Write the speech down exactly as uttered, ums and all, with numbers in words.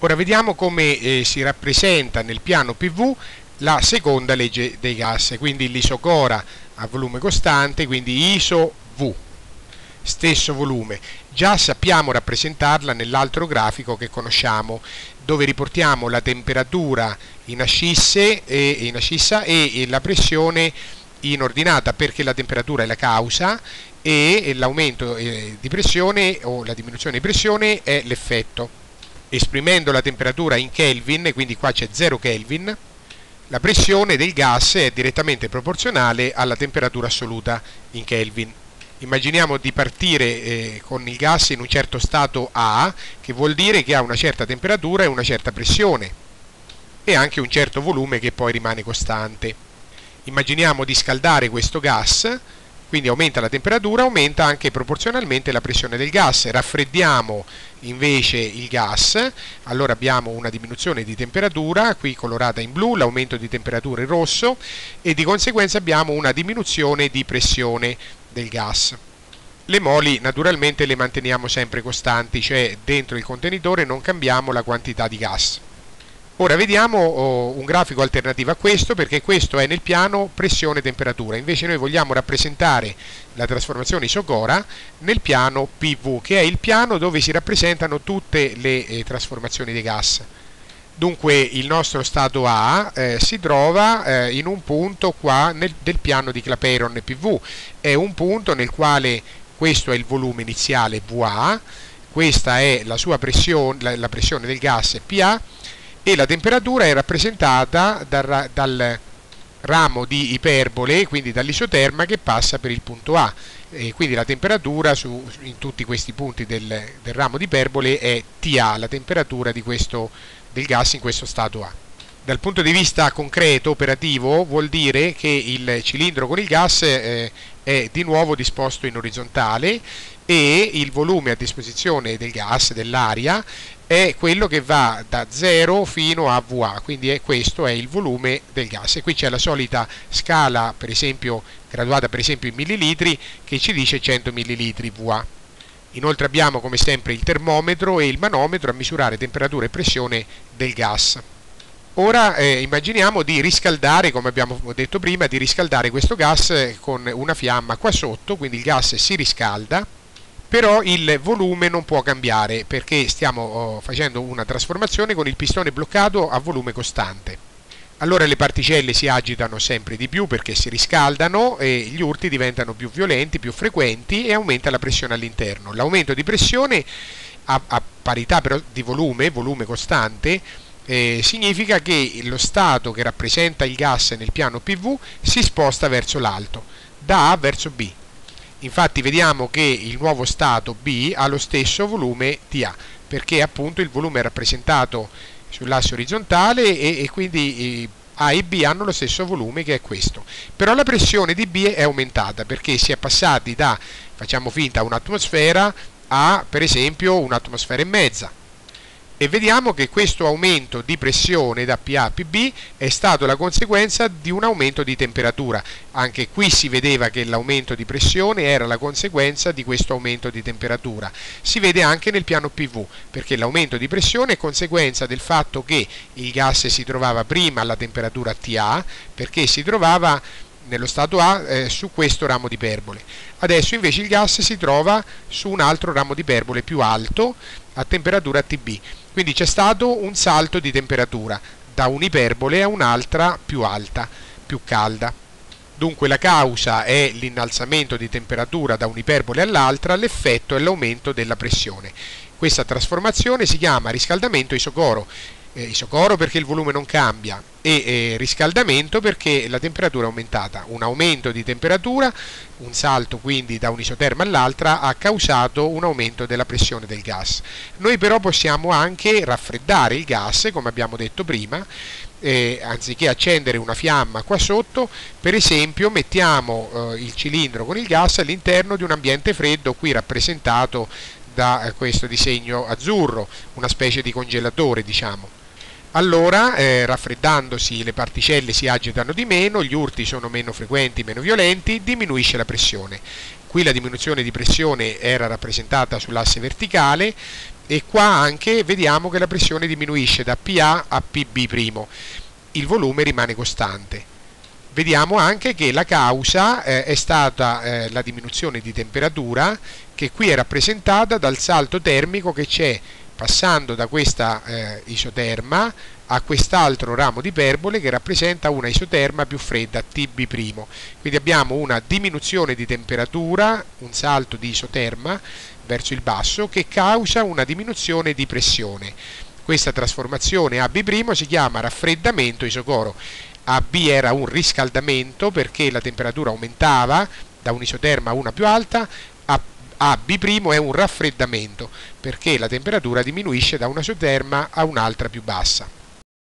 Ora vediamo come eh, si rappresenta nel piano P V la seconda legge dei gas, quindi l'isocora a volume costante, quindi iso V, stesso volume. Già sappiamo rappresentarla nell'altro grafico che conosciamo, dove riportiamo la temperatura in ascisse e, in ascissa e, e la pressione in ordinata, perché la temperatura è la causa e l'aumento eh, di pressione o la diminuzione di pressione è l'effetto. Esprimendo la temperatura in Kelvin, quindi qua c'è zero Kelvin, la pressione del gas è direttamente proporzionale alla temperatura assoluta in Kelvin. Immaginiamo di partire eh, con il gas in un certo stato A, che vuol dire che ha una certa temperatura e una certa pressione e anche un certo volume che poi rimane costante. Immaginiamo di scaldare questo gas, quindi aumenta la temperatura, aumenta anche proporzionalmente la pressione del gas. Raffreddiamo invece il gas, allora abbiamo una diminuzione di temperatura, qui colorata in blu, l'aumento di temperatura in rosso, e di conseguenza abbiamo una diminuzione di pressione del gas. Le moli naturalmente le manteniamo sempre costanti, cioè dentro il contenitore non cambiamo la quantità di gas. Ora vediamo oh, un grafico alternativo a questo, perché questo è nel piano pressione-temperatura, invece noi vogliamo rappresentare la trasformazione isocora nel piano P V, che è il piano dove si rappresentano tutte le eh, trasformazioni dei gas. Dunque il nostro stato A eh, si trova eh, in un punto qua nel, del piano di Clapeyron P V, è un punto nel quale questo è il volume iniziale V A, questa è la sua pressione, la, la pressione del gas P A, e la temperatura è rappresentata dal, dal ramo di iperbole, quindi dall'isoterma che passa per il punto A, e quindi la temperatura su, in tutti questi punti del, del ramo di iperbole è T A, la temperatura di questo, del gas in questo stato A. Dal punto di vista concreto, operativo, vuol dire che il cilindro con il gas eh, è di nuovo disposto in orizzontale e il volume a disposizione del gas, dell'aria, è quello che va da zero fino a V A, quindi è, questo è il volume del gas. E qui c'è la solita scala, per esempio graduata per esempio in millilitri, che ci dice cento millilitri V A. Inoltre abbiamo come sempre il termometro e il manometro a misurare temperatura e pressione del gas. Ora eh, immaginiamo di riscaldare, come abbiamo detto prima, di riscaldare questo gas eh, con una fiamma qua sotto, quindi il gas si riscalda, però il volume non può cambiare perché stiamo oh, facendo una trasformazione con il pistone bloccato a volume costante. Allora le particelle si agitano sempre di più perché si riscaldano e gli urti diventano più violenti, più frequenti e aumenta la pressione all'interno. L'aumento di pressione a, a parità però di volume, volume costante, eh, significa che lo stato che rappresenta il gas nel piano P V si sposta verso l'alto, da A verso B. Infatti vediamo che il nuovo stato B ha lo stesso volume di A, perché appunto il volume è rappresentato sull'asse orizzontale e, e quindi A e B hanno lo stesso volume, che è questo. Però la pressione di B è aumentata perché si è passati da, facciamo finta, un'atmosfera a per esempio un'atmosfera e mezza. E vediamo che questo aumento di pressione da P A a P B è stato la conseguenza di un aumento di temperatura. Anche qui si vedeva che l'aumento di pressione era la conseguenza di questo aumento di temperatura. Si vede anche nel piano P V, perché l'aumento di pressione è conseguenza del fatto che il gas si trovava prima alla temperatura T A, perché si trovava nello stato A eh, su questo ramo di iperbole. Adesso invece il gas si trova su un altro ramo di iperbole più alto a temperatura T B. Quindi c'è stato un salto di temperatura da un'iperbole a un'altra più alta, più calda. Dunque la causa è l'innalzamento di temperatura da un'iperbole all'altra, l'effetto è l'aumento della pressione. Questa trasformazione si chiama riscaldamento isocoro. Eh, isocoro perché il volume non cambia e eh, riscaldamento perché la temperatura è aumentata. Un aumento di temperatura, un salto quindi da un'isoterma all'altra, ha causato un aumento della pressione del gas. Noi però possiamo anche raffreddare il gas, come abbiamo detto prima, eh, anziché accendere una fiamma qua sotto, per esempio mettiamo eh, il cilindro con il gas all'interno di un ambiente freddo, qui rappresentato da eh, questo disegno azzurro, una specie di congelatore, diciamo. Allora, eh, raffreddandosi, le particelle si agitano di meno, gli urti sono meno frequenti, meno violenti, diminuisce la pressione. Qui la diminuzione di pressione era rappresentata sull'asse verticale e qua anche vediamo che la pressione diminuisce da P A a P B', il volume rimane costante. Vediamo anche che la causa eh, è stata eh, la diminuzione di temperatura, che qui è rappresentata dal salto termico che c'è passando da questa eh, isoterma a quest'altro ramo di iperbole che rappresenta una isoterma più fredda, T B'. Quindi abbiamo una diminuzione di temperatura, un salto di isoterma verso il basso che causa una diminuzione di pressione. Questa trasformazione A B' si chiama raffreddamento isocoro. A B era un riscaldamento perché la temperatura aumentava da un'isoterma a una più alta, A B' è un raffreddamento perché la temperatura diminuisce da una isoterma a un'altra più bassa.